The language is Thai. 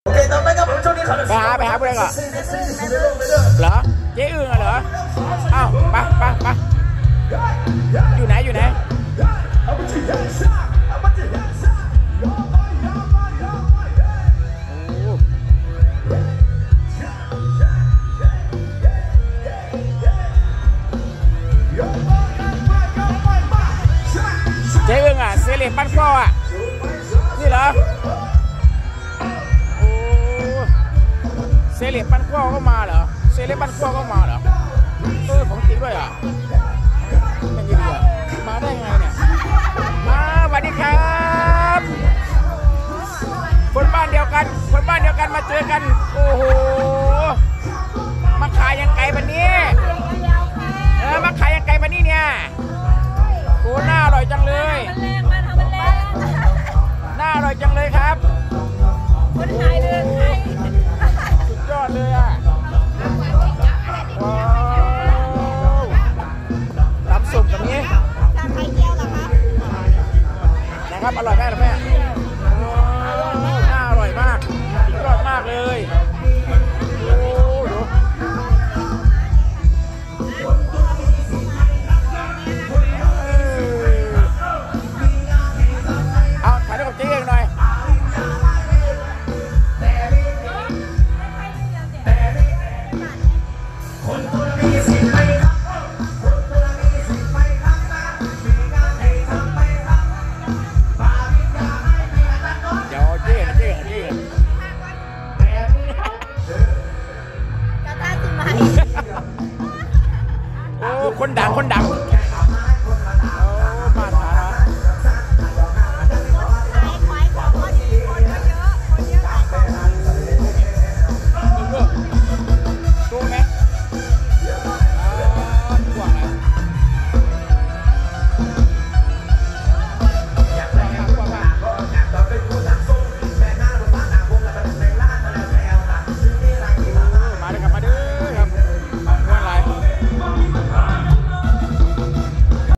โอเคต่อไปครับผมช่วงนี้ขอไปหาผู้ใดก่อนเหรอเจ๊อึ่งเหรออ้าวไปอยู่ไหนเจ๊อึ่งอ่ะเซเลบบ้านข้ออ่ะนี่เหรอโอ้เซเลบบ้านข้อก็มาเหรอเซเลบบ้านข้อก็มาเหรอของจริงด้วยอ่ะมันยังไงมาได้ไงเนี่ยสวัสดีครับคนบ้านเดียวกัน